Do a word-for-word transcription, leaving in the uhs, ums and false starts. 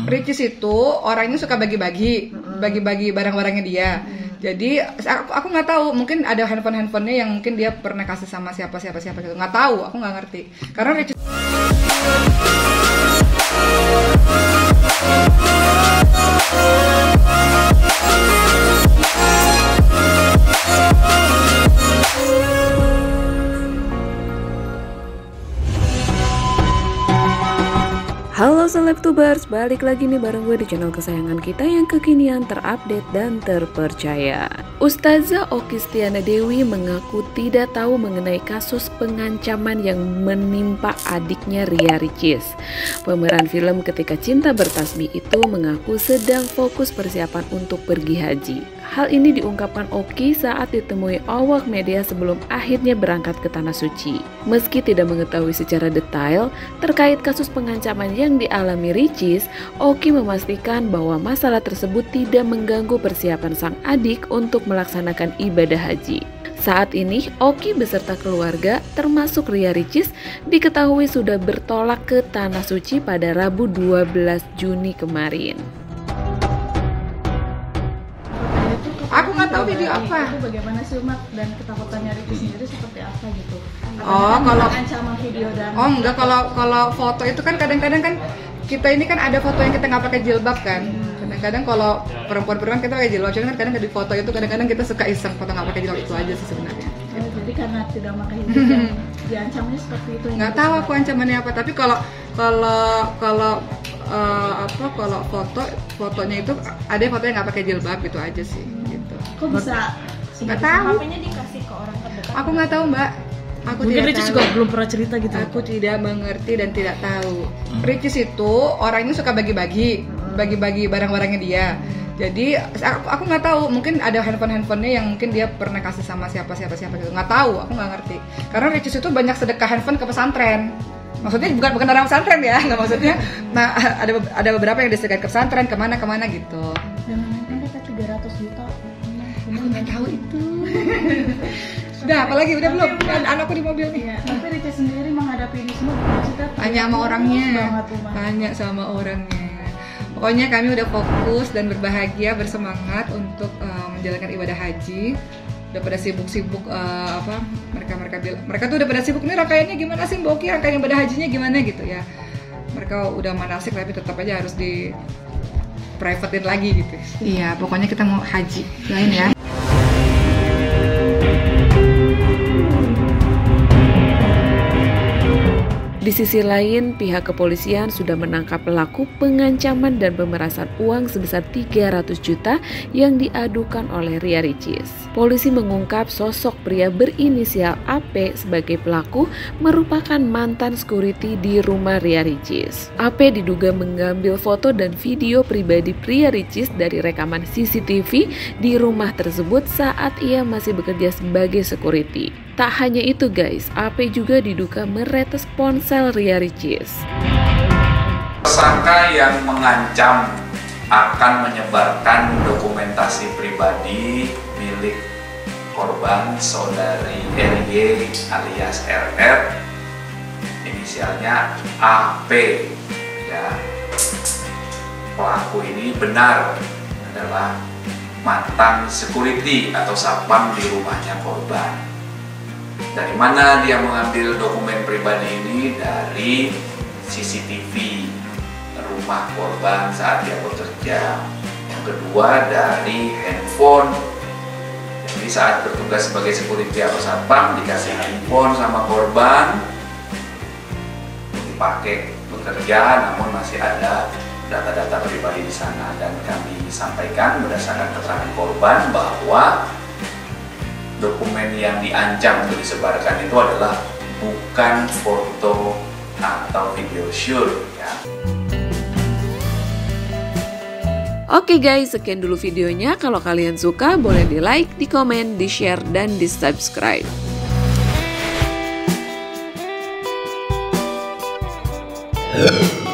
Ricis itu orangnya suka bagi-bagi, bagi-bagi barang-barangnya dia. Hmm. Jadi aku aku nggak tahu, mungkin ada handphone-handphonenya yang mungkin dia pernah kasih sama siapa siapa siapa gitu. Nggak tahu, aku nggak ngerti. Karena Ricis Halo Selebtubers, balik lagi nih bareng gue di channel kesayangan kita yang kekinian, terupdate dan terpercaya. Ustazah Okky Stiana Dewi mengaku tidak tahu mengenai kasus pengancaman yang menimpa adiknya Ria Ricis. Pemeran film Ketika Cinta Bertasbih itu mengaku sedang fokus persiapan untuk pergi haji. Hal ini diungkapkan Okky saat ditemui awak media sebelum akhirnya berangkat ke Tanah Suci. Meski tidak mengetahui secara detail terkait kasus pengancaman yang dialami Ricis, Okky memastikan bahwa masalah tersebut tidak mengganggu persiapan sang adik untuk melaksanakan ibadah haji. Saat ini, Okky beserta keluarga, termasuk Ria Ricis, diketahui sudah bertolak ke Tanah Suci pada Rabu dua belas Juni kemarin. aku nggak tahu video apa. Itu bagaimana sih Mak, dan ketakutannya Ricis sendiri seperti apa gitu? Oh, kalau ancaman video dan Oh enggak, kalau kalau foto itu kan kadang-kadang kan kita ini kan ada foto yang kita nggak pakai jilbab kan. Kadang-kadang kalau perempuan-perempuan kita pakai jilbab, cuman kan kadang di foto itu kadang-kadang kita suka iseng foto nggak pakai jilbab, itu aja sih sebenarnya. Oh, jadi karena tidak pakai jilbab diancamnya seperti itu. Nggak tahu aku ancamannya apa, tapi kalau kalau kalau uh, apa kalau foto fotonya itu ada foto yang nggak pakai jilbab, itu aja sih gitu. Kok bisa? Nggak tahu. H P-nya dikasih ke orang terdekat. Aku nggak tahu Mbak. Aku Mungkin tidak Ricis tahu. juga belum pernah cerita gitu. Aku tidak mengerti dan tidak tahu. Ricis itu orangnya suka bagi-bagi, bagi-bagi barang-barangnya dia. Jadi aku aku nggak tahu, mungkin ada handphone-handphonenya yang mungkin dia pernah kasih sama siapa siapa siapa gitu. Nggak tahu, aku nggak ngerti. Karena Ricis itu banyak sedekah handphone ke pesantren. Maksudnya bukan bukan orang pesantren ya, nggak maksudnya. Nah ada ada beberapa yang disedekah ke pesantren, kemana kemana gitu. Dan kan kata tiga ratus juta. Aku nggak tahu itu. Sudah, apalagi udah belum? Kan anakku di mobil nih. Ya, tapi Ricis sendiri menghadapi ini semua maksudnya Tanya sama orangnya. banget, Uma. Tanya sama orangnya. Pokoknya kami udah fokus dan berbahagia, bersemangat untuk uh, menjalankan ibadah haji. Udah pada sibuk-sibuk uh, apa? Mereka mereka bilang, mereka tuh udah pada sibuk nih rangkaiannya gimana sih Mbak Okky, rangkaian ibadah hajinya gimana gitu ya. Mereka udah manasik tapi tetap aja harus di privatein lagi gitu. Iya, pokoknya kita mau haji. Doain ya. Di sisi lain, pihak kepolisian sudah menangkap pelaku pengancaman dan pemerasan uang sebesar tiga ratus juta yang diadukan oleh Ria Ricis. Polisi mengungkap sosok pria berinisial A P sebagai pelaku merupakan mantan security di rumah Ria Ricis. A P diduga mengambil foto dan video pribadi Ria Ricis dari rekaman C C T V di rumah tersebut saat ia masih bekerja sebagai security. Tak hanya itu guys, A P juga diduga meretas ponsel Ria Ricis. Tersangka yang mengancam akan menyebarkan dokumentasi pribadi milik korban saudari R Y alias R R, inisialnya A P. Ya, pelaku ini benar adalah mantan security atau satpam di rumahnya korban. Dari mana dia mengambil dokumen pribadi ini? Dari C C T V rumah korban saat dia bekerja. Yang kedua dari handphone. Jadi saat bertugas sebagai security atau satpam dikasih handphone sama korban, dipakai bekerja, namun masih ada data-data pribadi di sana. Dan kami sampaikan berdasarkan keterangan korban bahwa dokumen yang diancam untuk disebarkan itu adalah bukan foto atau video shoot ya. Oke guys, sekian dulu videonya. Kalau kalian suka boleh di like, di komen, di share, dan di subscribe. Yeah.